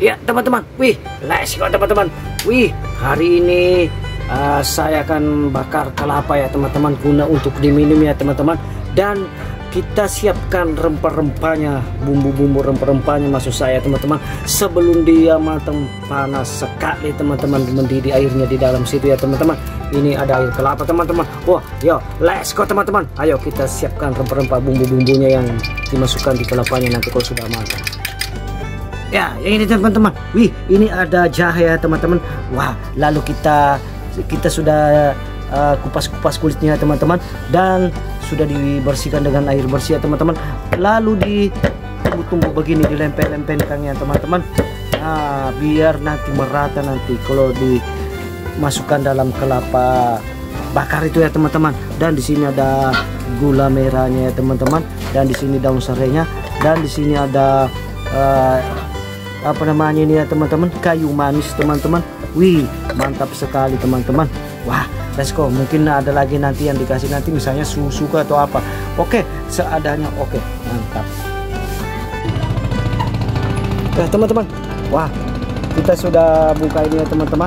Ya teman-teman, wih, let's go teman-teman. Wih, hari ini saya akan bakar kelapa ya teman-teman, guna untuk diminum ya teman-teman. Dan kita siapkan rempah-rempahnya, bumbu-bumbu rempah-rempahnya maksud saya teman-teman. Sebelum dia matang panas sekali teman-teman, mendidih airnya di dalam situ ya teman-teman. Ini ada air kelapa teman-teman. Wah, yo, let's go teman-teman. Ayo kita siapkan rempah-rempah bumbu-bumbunya yang dimasukkan di kelapanya nanti kalau sudah matang. Ya, yang ini teman-teman. Wih, ini ada jahe ya teman-teman. Wah, lalu kita sudah kupas-kupas kulitnya teman-teman, dan sudah dibersihkan dengan air bersih ya teman-teman. Lalu ditumbuk-tumbuk begini, dilempel-lempelkan ya teman-teman. Nah, biar nanti merata nanti kalau dimasukkan dalam kelapa bakar itu ya teman-teman. Dan di sini ada gula merahnya ya teman-teman, dan di sini daun serainya, dan di sini ada apa namanya ini ya teman-teman, kayu manis teman-teman. Wih, mantap sekali teman-teman. Wah, let's go. Mungkin ada lagi nanti yang dikasih nanti misalnya susu atau apa. Oke, seadanya. Oke, mantap ya teman-teman. Wah, kita sudah buka ini ya teman-teman.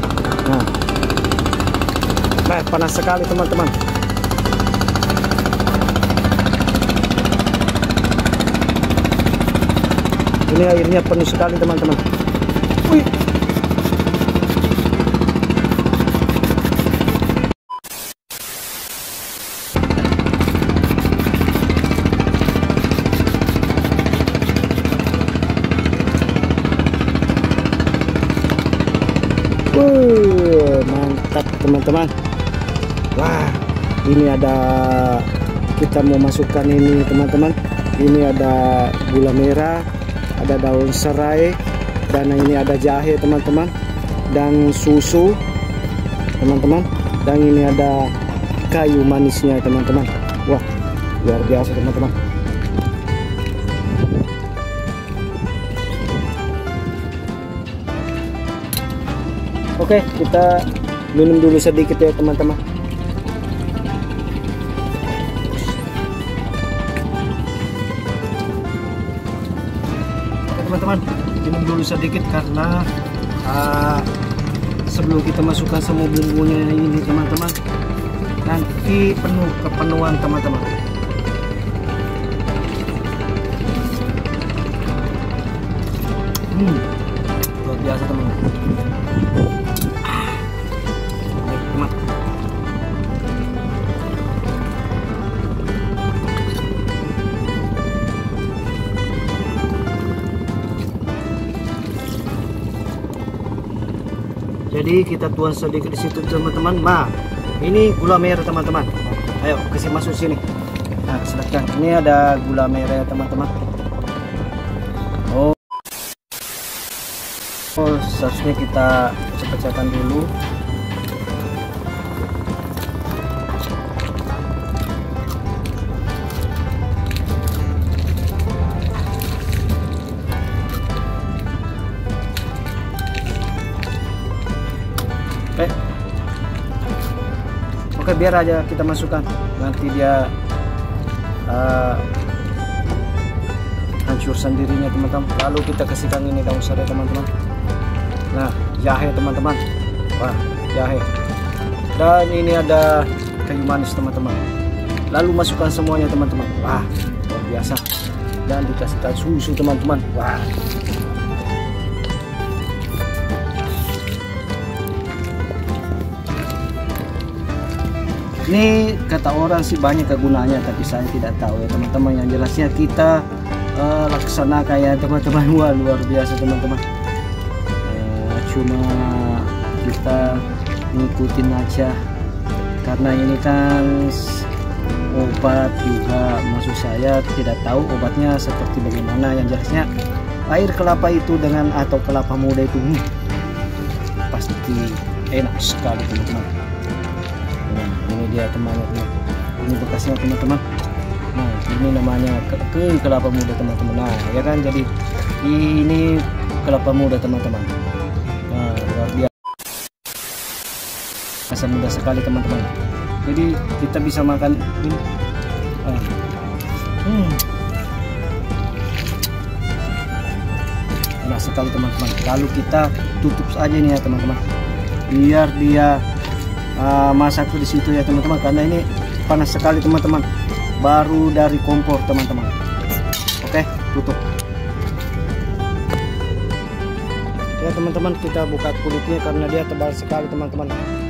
Nah, panas sekali teman-teman. Ini airnya penuh sekali teman-teman. Wih. Mantap teman-teman. Wah, ini ada, kita mau masukkan ini teman-teman. Ini ada gula merah, ada daun serai, dan ini ada jahe teman-teman, dan susu teman-teman, dan ini ada kayu manisnya teman-teman. Wah, luar biasa teman-teman. Oke, kita minum dulu sedikit ya teman-teman. Teman-teman, minum dulu sedikit karena sebelum kita masukkan semua bumbunya ini teman-teman, nanti penuh kepenuhan teman-teman. Luar biasa teman-teman. Jadi kita tuang sedikit di situ teman-teman. Nah, ini gula merah teman-teman. Ayo kasih masuk sini. Nah, silakan. Ini ada gula merah ya teman-teman. Oh, seharusnya kita pecah-pecahkan dulu. Oke, biar aja kita masukkan, nanti dia hancur sendirinya teman-teman. Lalu kita kasihkan ini daun serai teman-teman. Nah, jahe teman-teman. Wah, jahe, dan ini ada kayu manis teman-teman. Lalu masukkan semuanya teman-teman. Wah, luar biasa. Dan dikasihkan susu teman-teman. Wah, ini kata orang sih banyak kegunaannya, tapi saya tidak tahu ya teman-teman. Yang jelasnya kita laksanakan ya teman-teman. Wah, luar biasa teman-teman. Cuma kita ngikutin aja, karena ini kan obat juga, maksud saya tidak tahu obatnya seperti bagaimana. Yang jelasnya air kelapa itu dengan atau kelapa muda itu pasti enak sekali teman-teman. Nah, ini dia temannya, ini bekasnya teman-teman. Nah, ini namanya kelapa muda teman-teman. Nah, ya kan, jadi ini kelapa muda teman-teman. Nah, luar biasa mudah sekali teman-teman. Jadi kita bisa makan ini. Enak sekali teman-teman. Lalu kita tutup saja nih ya teman-teman, biar dia masak di situ ya teman-teman, karena ini panas sekali teman-teman, baru dari kompor teman-teman. Oke, tutup ya teman-teman. Kita buka kulitnya karena dia tebal sekali teman-teman.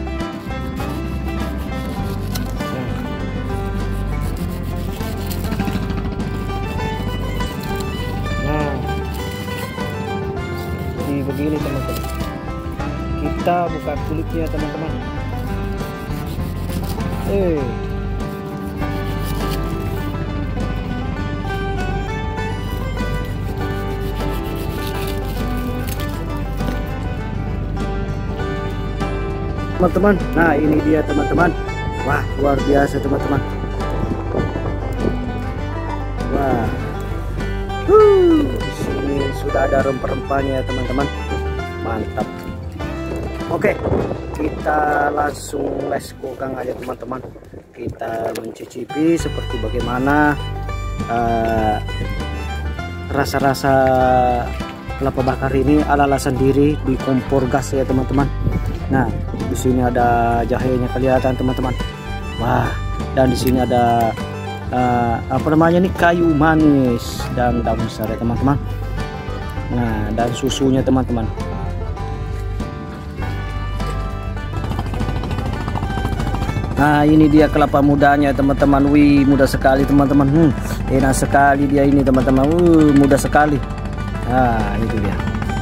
Nah, jadi begini teman-teman, kita buka kulitnya teman-teman. Teman-teman, nah ini dia teman-teman. Wah, luar biasa teman-teman. Wah, di sini sudah ada rempah-rempahnya teman-teman, mantap. Oke, kita langsung let's go kang aja teman-teman. Kita mencicipi seperti bagaimana rasa-rasa kelapa bakar ini ala-ala sendiri di kompor gas ya teman-teman. Nah, di sini ada jahenya kelihatan teman-teman. Wah, dan di sini ada apa namanya nih, kayu manis dan daun serai teman-teman. Nah, dan susunya teman-teman. Nah, ini dia kelapa mudanya teman-teman. Wih, mudah sekali teman-teman. Enak sekali dia ini teman-teman. Mudah sekali. Nah, itu dia.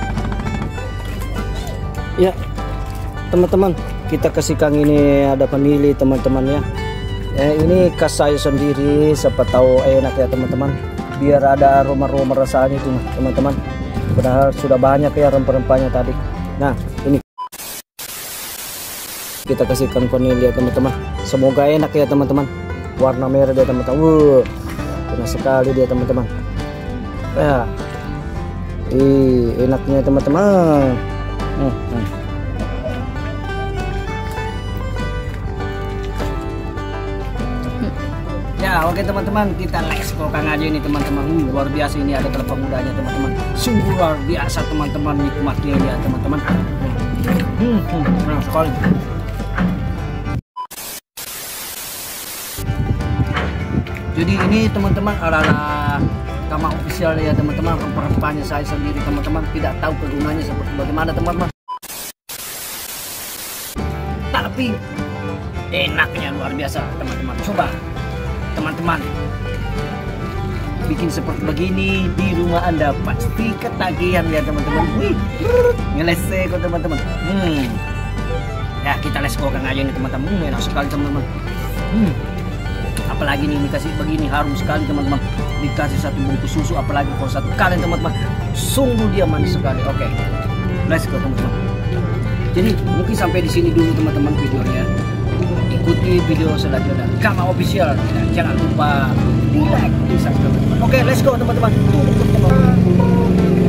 Ya, teman-teman, kita kasihkan ini ada vanili teman-teman ya. Ini khas saya sendiri, siapa tahu enak ya teman-teman. Biar ada aroma-aroma rasanya itu teman-teman. Padahal sudah banyak ya rempah-rempahnya tadi. Nah, ini kita kasihkan vanili ya teman-teman. Semoga enak ya teman-teman. Warna merah dia teman-teman. Enak sekali dia teman-teman. Ya, enaknya teman-teman. Ya, oke teman-teman, kita let's go kang aja ini teman-teman. Luar biasa, ini ada kelapa mudanya teman-teman. Sungguh luar biasa teman-teman, nikmatnya ya teman-teman. Nah, sekali. Jadi ini teman-teman ala-ala Kama official ya teman-teman. Rempah-rempahnya saya sendiri teman-teman, tidak tahu kegunaannya seperti bagaimana teman-teman, tapi enaknya luar biasa teman-teman. Coba teman-teman bikin seperti begini di rumah Anda, pasti ketagihan ya teman-teman. Wih, ngelese kok teman-teman. Ya, kita let's go kang aja nih teman-teman. Enak sekali teman-teman. Apalagi nih dikasih begini, harum sekali teman-teman. Dikasih satu bungkus susu, apalagi kalau satu kalian teman-teman, sungguh dia manis sekali. Oke, let's go teman-teman. Jadi mungkin sampai di sini dulu teman-teman videonya. Ikuti video selanjutnya Kama official, dan jangan lupa di like, di subscribe. Oke, let's go teman-teman.